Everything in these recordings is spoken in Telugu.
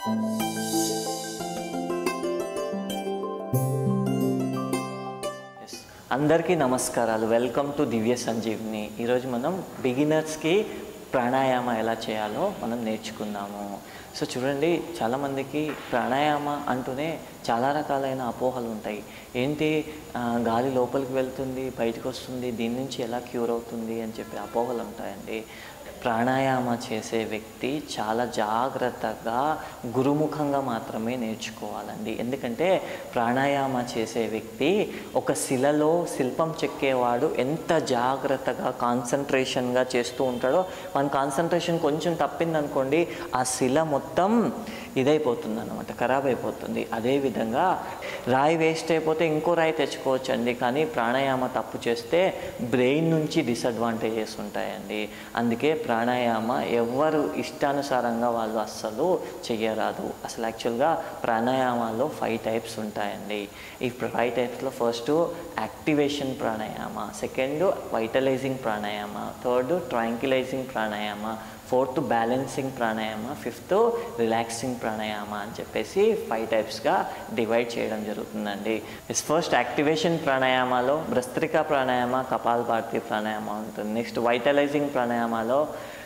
అందరికీ నమస్కారాలు. Welcome to Divya Sanjeevini. ఈరోజు మనం బిగినర్స్కి ప్రాణాయామ ఎలా చేయాలో మనం నేర్చుకుందాము. సో చూడండి, చాలామందికి ప్రాణాయామ అంటూనే చాలా రకాలైన అపోహలు ఉంటాయి. ఏంటి, గాలి లోపలికి వెళ్తుంది, బయటకు వస్తుంది, దీని నుంచి ఎలా క్యూర్ అవుతుంది అని చెప్పి అపోహలు ఉంటాయండి. ప్రాణాయామ చేసే వ్యక్తి చాలా జాగ్రత్తగా గురుముఖంగా మాత్రమే నేర్చుకోవాలండి. ఎందుకంటే ప్రాణాయామ చేసే వ్యక్తి ఒక శిలలో శిల్పం చెక్కేవాడు ఎంత జాగ్రత్తగా కాన్సన్ట్రేషన్గా చేస్తూ ఉంటాడో, మన కాన్సన్ట్రేషన్ కొంచెం తప్పిందనుకోండి ఆ శిల మొత్తం ఇదైపోతుంది అన్నమాట, ఖరాబ్ అయిపోతుంది. అదేవిధంగా రాయి వేస్ట్ అయిపోతే ఇంకో రాయి తెచ్చుకోవచ్చండి, కానీ ప్రాణాయామ తప్పు చేస్తే బ్రెయిన్ నుంచి డిసడ్వాంటేజెస్ ఉంటాయండి. అందుకే ప్రాణాయామ ఎవరు ఇష్టానుసారంగా వాళ్ళు అస్సలు చెయ్యరాదు. అసలు యాక్చువల్గా ప్రాణాయామాల్లో 5 టైప్స్ ఉంటాయండి. ఈ 5 టైప్స్లో first activation pranayama, second vitalising pranayama, third tranquillising pranayama, fourth balancing pranayama, fifth relaxing pranayama అని చెప్పేసి 5 టైప్స్గా డివైడ్ చేయడం జరుగుతుందండి. ఫస్ట్ యాక్టివేషన్ ప్రాణాయామాలో భ్రస్త్రికా ప్రాణాయామ, కపాలభాతి ప్రాణాయామ ఉంటుంది. నెక్స్ట్ వైటలైజింగ్ ప్రాణాయామాలో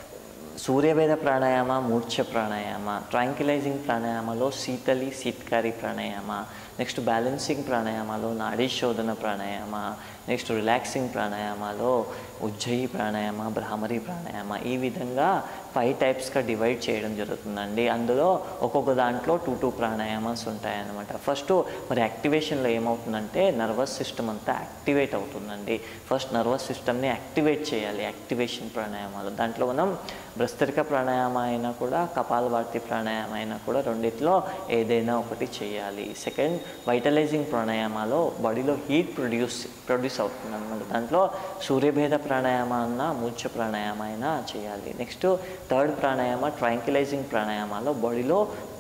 సూర్యభేద ప్రాణాయామ, మూర్ఛ ప్రాణాయామ. ట్రాంక్యులైజింగ్ ప్రాణాయామలో శీతలి, శీత్కారి ప్రాణాయామ. నెక్స్ట్ బ్యాలెన్సింగ్ ప్రాణాయామాలో నాడీ శోధన ప్రాణాయామ. నెక్స్ట్ రిలాక్సింగ్ ప్రాణాయామాలో ఉజ్జయి ప్రాణాయామ, భ్రామరి ప్రాణాయామ. ఈ విధంగా 5 టైప్స్గా డివైడ్ చేయడం జరుగుతుందండి. అందులో ఒక్కొక్క దాంట్లో 2 ప్రాణాయామాస్ ఉంటాయన్నమాట. ఫస్ట్ మరి యాక్టివేషన్లో ఏమవుతుందంటే నర్వస్ సిస్టమ్ అంతా యాక్టివేట్ అవుతుందండి. ఫస్ట్ నర్వస్ సిస్టమ్ని యాక్టివేట్ చేయాలి యాక్టివేషన్ ప్రాణాయామాలు. దాంట్లో మనం భ్రస్త్రిక ప్రాణాయామ అయినా కూడా, కపాలభాతి ప్రాణాయామ అయినా కూడా రెండిట్లో ఏదైనా ఒకటి చేయాలి. సెకండ్ వైటలైజింగ్ ప్రాణాయామాలో బాడీలో హీట్ ప్రొడ్యూస్ అవుతుంది అనమాట. దాంట్లో సూర్యభేద ప్రాణాయామ అన్నా, మూర్ఛ ప్రాణాయామ అయినా చేయాలి. నెక్స్ట్ థర్డ్ ప్రాణాయామ ట్రాంక్యులైజింగ్ ప్రాణాయామాలో బాడీలో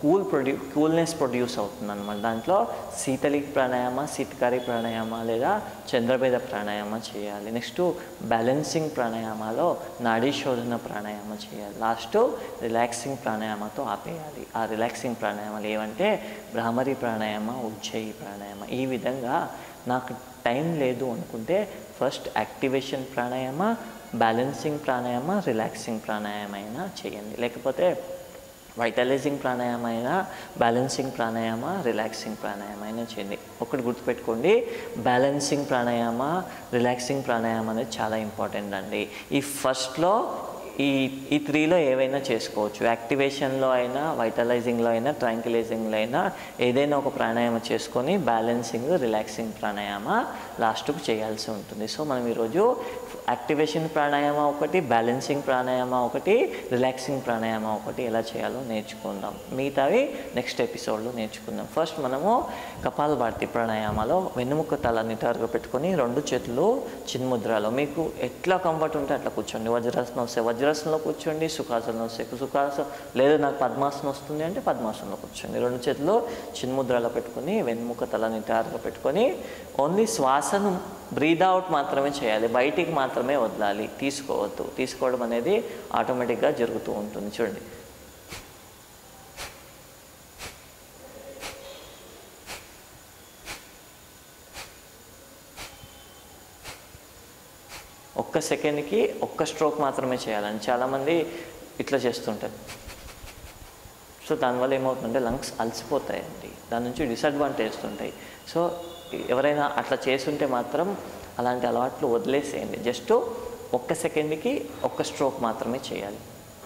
కూల్నెస్ ప్రొడ్యూస్ అవుతుంది అనమాట. దాంట్లో శీతలి ప్రాణాయామ, శీతకారి ప్రాణాయామ లేదా చంద్రభేద ప్రాణాయామ చేయాలి. నెక్స్ట్ బ్యాలెన్సింగ్ ప్రాణాయామాలో నాడీ శోధన ప్రాణాయామ చేయాలి. లాస్ట్ రిలాక్సింగ్ ప్రాణాయామతో ఆపేయాలి. ఆ రిలాక్సింగ్ ప్రాణాయామాలు ఏమంటే భ్రామరి ప్రాణాయామ, ఉజ్జయి ప్రాణాయామ. ఈ విధంగా నాకు టైం లేదు అనుకుంటే first activation pranayama, balancing pranayama, relaxing pranayama అయినా చేయండి. లేకపోతే వైటలైజింగ్ ప్రాణాయామ అయినా, బ్యాలెన్సింగ్ ప్రాణాయామ, రిలాక్సింగ్ ప్రాణాయామ అయినా చేయండి. ఒకటి గుర్తుపెట్టుకోండి, బ్యాలెన్సింగ్ ప్రాణాయామ, రిలాక్సింగ్ ప్రాణాయామ అనేది చాలా ఇంపార్టెంట్ అండి. ఈ ఫస్ట్లో ఈ 3లో ఏవైనా చేసుకోవచ్చు. యాక్టివేషన్లో అయినా, వైటలైజింగ్లో అయినా, ట్రాంక్యులైజింగ్లో అయినా ఏదైనా ఒక ప్రాణాయామ చేసుకొని బ్యాలెన్సింగ్, రిలాక్సింగ్ ప్రాణాయామ లాస్ట్కు చేయాల్సి ఉంటుంది. సో మనం ఈరోజు యాక్టివేషన్ ప్రాణాయామ ఒకటి, బ్యాలెన్సింగ్ ప్రాణాయామ ఒకటి, రిలాక్సింగ్ ప్రాణాయామ ఒకటి ఎలా చేయాలో నేర్చుకుందాం. మిగతావి నెక్స్ట్ ఎపిసోడ్లో నేర్చుకుందాం. ఫస్ట్ మనము కపాలభాతి ప్రాణాయామలో వెన్నుముక్క తల నిటారుగా పెట్టుకొని 2 చేతులు చిన్ముద్రలో, మీకు ఎట్లా కంఫర్ట్ ఉంటే అట్లా కూర్చోండి. వజ్రాసనం వస్తే వజ్రాసనంలో కూర్చోండి, సుఖాసనం వస్తే సుఖాసనం, లేదా నాకు పద్మాసనం వస్తుంది అంటే పద్మాసనంలో కూర్చోండి. 2 చేతులు చిన్ముద్రలో పెట్టుకొని వెన్నుముక్క తల నిటారుగా పెట్టుకొని ఓన్లీ శ్వాసను బ్రీద్ అవుట్ మాత్రమే చేయాలి, బయటికి మాత్రమే వదలాలి, తీసుకోవద్దు. తీసుకోవడం అనేది ఆటోమేటిక్గా జరుగుతూ ఉంటుంది. చూడండి, ఒక్క సెకండ్కి ఒక్క స్ట్రోక్ మాత్రమే చేయాలని చాలామంది ఇట్లా చేస్తుంటారు. సో దానివల్ల ఏమవుతుందంటే లంగ్స్ అలసిపోతాయండి, దాని నుంచి డిసడ్వాంటేజెస్ ఉంటాయి. సో ఎవరైనా అట్లా చేస్తుంటే మాత్రం అలాంటి అలవాట్లు వదిలేసేయండి. జస్ట్ ఒక్క సెకండ్కి ఒక్క స్ట్రోక్ మాత్రమే చేయాలి.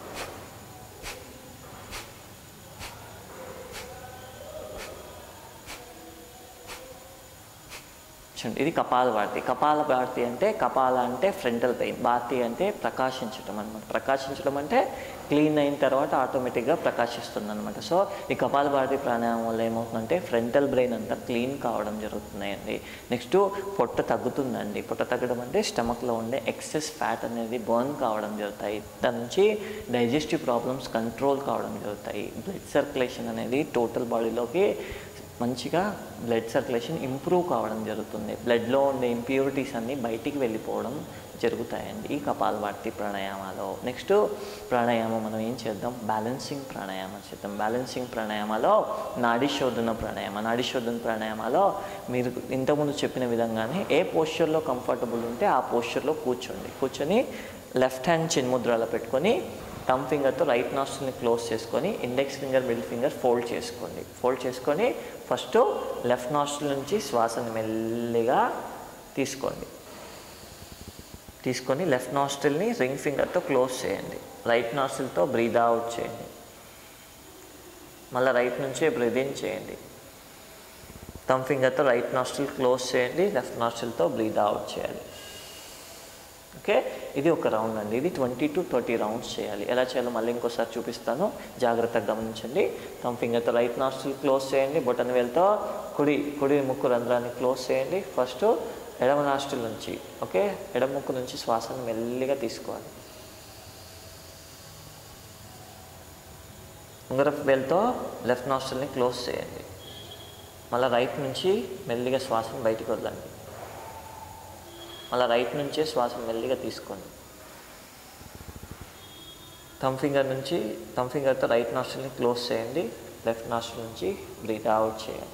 ఇది కపాలభాతి. కపాలభాతి అంటే కపాల అంటే ఫ్రంటల్ పెయిన్, భాతి అంటే ప్రకాశించడం అనమాట. ప్రకాశించడం అంటే క్లీన్ అయిన తర్వాత ఆటోమేటిక్గా ప్రకాశిస్తుంది అనమాట. సో ఈ కపాలభాతి ప్రాణాయామం వల్ల ఏమవుతుందంటే ఫ్రంటల్ బ్రెయిన్ అంతా క్లీన్ కావడం జరుగుతున్నాయండి. నెక్స్ట్ పొట్ట తగ్గుతుందండి. పొట్ట తగ్గడం అంటే స్టమక్లో ఉండే ఎక్సెస్ ఫ్యాట్ అనేది బర్న్ కావడం జరుగుతాయి. దాని నుంచి డైజెస్టివ్ ప్రాబ్లమ్స్ కంట్రోల్ కావడం జరుగుతాయి. బ్లడ్ సర్క్యులేషన్ అనేది టోటల్ బాడీలోకి మంచిగా బ్లడ్ సర్క్యులేషన్ ఇంప్రూవ్ కావడం జరుగుతుంది. బ్లడ్లో ఉండే ఇంప్యూరిటీస్ అన్నీ బయటికి వెళ్ళిపోవడం జరుగుతాయండి ఈ కపాలభాతి ప్రాణాయామాలో. నెక్స్ట్ ప్రాణాయామం మనం ఏం చేద్దాం, బ్యాలెన్సింగ్ ప్రాణాయామం చేద్దాం. బ్యాలెన్సింగ్ ప్రాణాయామాలో నాడీ శోధన ప్రాణాయామాలో మీరు ఇంతకుముందు చెప్పిన విధంగానే ఏ పోస్చర్లో కంఫర్టబుల్ ఉంటే ఆ పోస్చర్లో కూర్చొని లెఫ్ట్ హ్యాండ్ చిన్ముద్రలో పెట్టుకొని థమ్ ఫింగర్తో రైట్ నాస్ట్రిల్ని క్లోజ్ చేసుకొని index finger middle finger fold చేసుకొని ఫస్ట్ లెఫ్ట్ నాస్ట్రిల్ నుంచి శ్వాసని మెల్లిగా తీసుకొని లెఫ్ట్ నాస్ట్రిల్ని రింగ్ ఫింగర్తో క్లోజ్ చేయండి. రైట్ నాస్ట్రిల్తో బ్రీద్ అవుట్ చేయండి. మళ్ళీ రైట్ నుంచే బ్రీద్ ఇన్ చేయండి. థమ్ ఫింగర్తో రైట్ నాస్ట్రిల్ క్లోజ్ చేయండి, లెఫ్ట్ నాస్ట్రిల్తో బ్రీద్ అవుట్ చేయాలి. ఓకే, ఇది ఒక రౌండ్ అండి. ఇది 20 to 30 రౌండ్స్ చేయాలి. ఎలా చేయాలో మళ్ళీ ఇంకోసారి చూపిస్తాను, జాగ్రత్తగా గమనించండి. థమ్ ఫింగర్తో రైట్ నాస్ట్రిల్ క్లోజ్ చేయండి, బొటన్ వేలుతో కుడి ముక్కు రంధ్రాన్ని క్లోజ్ చేయండి. ఫస్ట్ ఎడమ నాస్ట్రిల్ నుంచి, ఓకే, ఎడమ ముక్కు నుంచి శ్వాసను మెల్లిగా తీసుకోవాలి. ఉంగరపు వేలుతో లెఫ్ట్ నాస్ట్రిల్ని క్లోజ్ చేయండి. మళ్ళీ రైట్ నుంచి మెల్లిగా శ్వాసను బయటికి వదలండి. మళ్ళీ రైట్ నుంచే శ్వాసను మెల్లిగా తీసుకోండి. థమ్ ఫింగర్తో రైట్ నాస్ట్రిల్ని క్లోజ్ చేయండి, లెఫ్ట్ నాస్ట్రిల్ నుంచి బ్రీత్ అవుట్ చేయండి.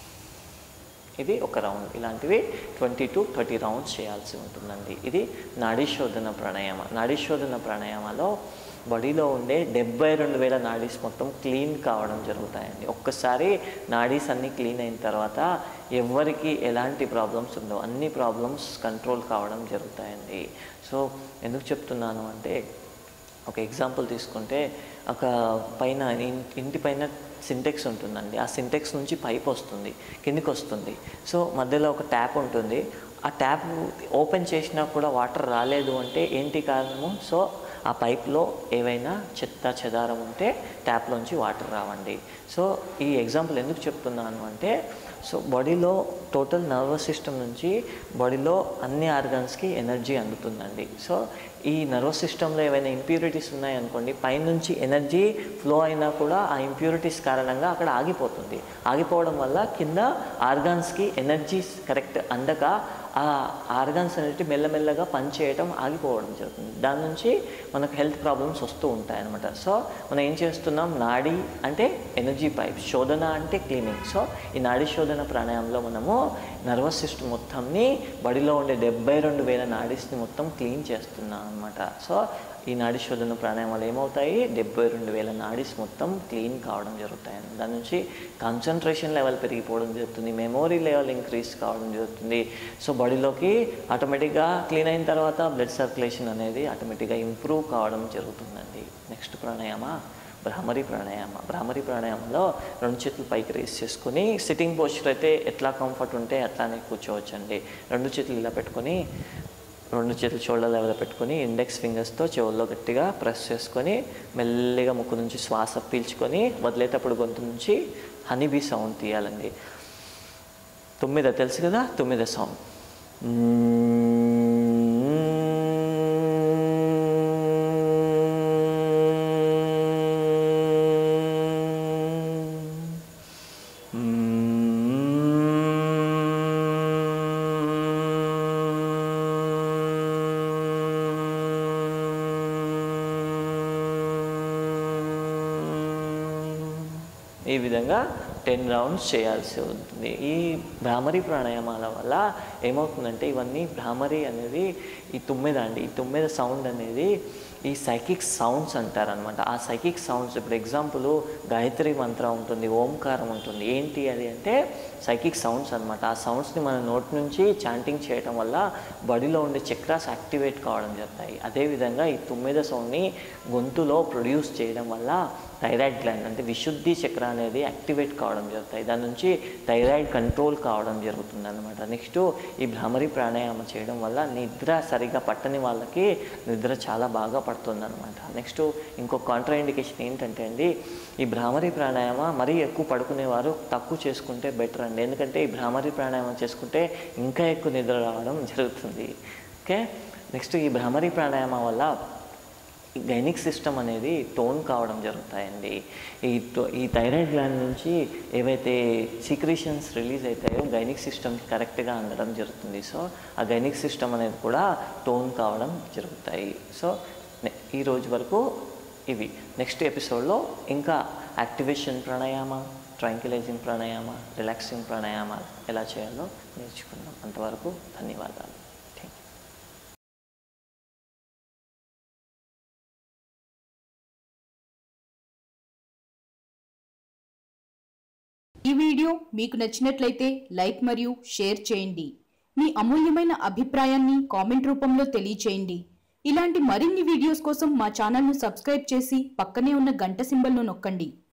ఇది ఒక రౌండ్. ఇలాంటివి 20 to 30 రౌండ్స్ చేయాల్సి ఉంటుందండి. ఇది నాడీ శోధన ప్రాణాయామాలో బాడీలో ఉండే 72,000 నాడీస్ మొత్తం క్లీన్ కావడం జరుగుతాయండి. ఒక్కసారి నాడీస్ అన్నీ క్లీన్ అయిన తర్వాత ఎవరికి ఎలాంటి ప్రాబ్లమ్స్ ఉండవు, అన్ని ప్రాబ్లమ్స్ కంట్రోల్ కావడం జరుగుతాయండి. సో ఎందుకు చెప్తున్నాను అంటే, ఒక ఎగ్జాంపుల్ తీసుకుంటే, ఒక ఇంటి పైన సింటెక్స్ ఉంటుందండి. ఆ సింటెక్స్ నుంచి పైప్ వస్తుంది, కిందికి వస్తుంది. సో మధ్యలో ఒక ట్యాప్ ఉంటుంది. ఆ ట్యాప్ ఓపెన్ చేసినా కూడా వాటర్ రాలేదు అంటే ఏంటి కారణము? సో ఆ పైప్లో ఏవైనా చెదారం ఉంటే ట్యాప్లోంచి వాటర్ రావండి. సో ఈ ఎగ్జాంపుల్ ఎందుకు చెప్తున్నాను అంటే, సో బాడీలో టోటల్ నర్వస్ సిస్టమ్ నుంచి బాడీలో అన్ని ఆర్గాన్స్కి ఎనర్జీ అందుతుందండి. సో ఈ నర్వస్ సిస్టంలో ఏవైనా ఇంప్యూరిటీస్ ఉన్నాయనుకోండి, పైనుంచి ఎనర్జీ ఫ్లో అయినా కూడా ఆ ఇంప్యూరిటీస్ కారణంగా అక్కడ ఆగిపోవడం వల్ల కింద ఆర్గాన్స్కి ఎనర్జీ కరెక్ట్ అందక ఆ ఆర్గాన్స్ అనేవి మెల్లమెల్లగా పనిచేయటం ఆగిపోవడం జరుగుతుంది. దాని నుంచి మనకు హెల్త్ ప్రాబ్లమ్స్ వస్తూ ఉంటాయన్నమాట. సో మనం ఏం చేస్తున్నాం, నాడీ అంటే ఎనర్జీ పైప్, శోధన అంటే క్లీనింగ్. సో ఈ నాడీ శోధన ప్రాణాయామంలో మనము నర్వస్ సిస్టమ్ మొత్తంని బాడీలో ఉండే 72,000 నాడీస్ని మొత్తం క్లీన్ చేస్తున్నాం అనమాట. సో ఈ నాడీ శోధన ప్రాణాయామాలు ఏమవుతాయి, 72,000 నాడీస్ మొత్తం క్లీన్ కావడం జరుగుతాయి. దాని నుంచి కాన్సన్ట్రేషన్ లెవెల్ పెరిగిపోవడం జరుగుతుంది, మెమోరీ లెవెల్ ఇంక్రీజ్ కావడం జరుగుతుంది. సో బాడీలోకి ఆటోమేటిక్గా క్లీన్ అయిన తర్వాత బ్లడ్ సర్క్యులేషన్ అనేది ఆటోమేటిక్గా ఇంప్రూవ్ కావడం జరుగుతుందండి. నెక్స్ట్ ప్రాణాయామ భ్రామరీ ప్రాణాయామంలో 2 చేతులు పైకి రేస్ చేసుకొని, సిట్టింగ్ పోస్చర్ అయితే ఎట్లా కంఫర్ట్ ఉంటే అట్లానే కూర్చోవచ్చండి. 2 చేతులు ఇలా పెట్టుకొని, 2 చేతులు షోల్డర్ లెవెల్ పెట్టుకొని, ఇండెక్స్ ఫింగర్స్తో చెవుల్లో గట్టిగా ప్రెస్ చేసుకొని, మెల్లిగా ముక్కు నుంచి శ్వాస పీల్చుకొని, వదిలేటప్పుడు గొంతు నుంచి హనీబీ సౌండ్ తీయాలండి. 9 తెలుసు కదా, 9 సౌండ్. ఈ విధంగా 10 రౌండ్స్ చేయాల్సి ఉంటుంది. ఈ భ్రామరీ ప్రాణాయామాల వల్ల ఏమవుతుందంటే, ఇవన్నీ భ్రామరీ అనేది ఈ 9 అండి. ఈ 9 సౌండ్ అనేది ఈ సైకిక్ సౌండ్స్ అంటారనమాట. ఆ సైకిక్ సౌండ్స్, ఇప్పుడు ఎగ్జాంపుల్ గాయత్రి మంత్రం ఉంటుంది, ఓంకారం ఉంటుంది. ఏంటి అది అంటే సైకిక్ సౌండ్స్ అనమాట. ఆ సౌండ్స్ని మన నోటి నుంచి చాంటింగ్ చేయడం వల్ల బాడీలో ఉండే చక్రాస్ యాక్టివేట్ కావడం జరుగుతాయి. అదేవిధంగా ఈ 9 సౌండ్ని గొంతులో ప్రొడ్యూస్ చేయడం వల్ల థైరాయిడ్ గ్లాండ్ అంటే విశుద్ధి చక్ర అనేది యాక్టివేట్ కావడం జరుగుతాయి. దాని నుంచి థైరాయిడ్ కంట్రోల్ కావడం జరుగుతుంది అనమాట. నెక్స్ట్ ఈ భ్రామరీ ప్రాణాయామం చేయడం వల్ల నిద్ర సరిగా పట్టని వాళ్ళకి నిద్ర చాలా బాగా పడుతుంది అనమాట. నెక్స్ట్ ఇంకో కాంట్రా ఇండికేషన్ ఏంటంటే అండి, ఈ భ్రామరీ ప్రాణాయామ మరీ ఎక్కువ పడుకునేవారు తక్కువ చేసుకుంటే బెటర్ అండి. ఎందుకంటే ఈ భ్రామరీ ప్రాణాయామం చేసుకుంటే ఇంకా ఎక్కువ నిద్ర రావడం జరుగుతుంది. ఓకే, నెక్స్ట్ ఈ భ్రామరీ ప్రాణాయామం వల్ల గైనిక్ సిస్టమ్ అనేది టోన్ కావడం జరుగుతాయండి. ఈ థైరాయిడ్ గ్లాండ్ నుంచి ఏవైతే సీక్రెషన్స్ రిలీజ్ అవుతాయో గైనిక్ సిస్టమ్కి కరెక్ట్గా అందడం జరుగుతుంది. సో ఆ గైనిక్ సిస్టమ్ అనేది కూడా టోన్ కావడం జరుగుతాయి. సో ఈ రోజు వరకు ఇవి. నెక్స్ట్ ఎపిసోడ్లో ఇంకా activation pranayama, tranquillising pranayama, relaxing pranayama ఎలా చేయాలో నేర్చుకుందాం. అంతవరకు ధన్యవాదాలు. ఈ వీడియో మీకు నచ్చినట్లయితే లైక్ మరియు షేర్ చేయండి. మీ అమూల్యమైన అభిప్రాయాన్ని కామెంట్ రూపంలో తెలియచేయండి. ఇలాంటి మరిన్ని వీడియోస్ కోసం మా ఛానల్ను సబ్స్క్రైబ్ చేసి పక్కనే ఉన్న గంట సింబల్ను నొక్కండి.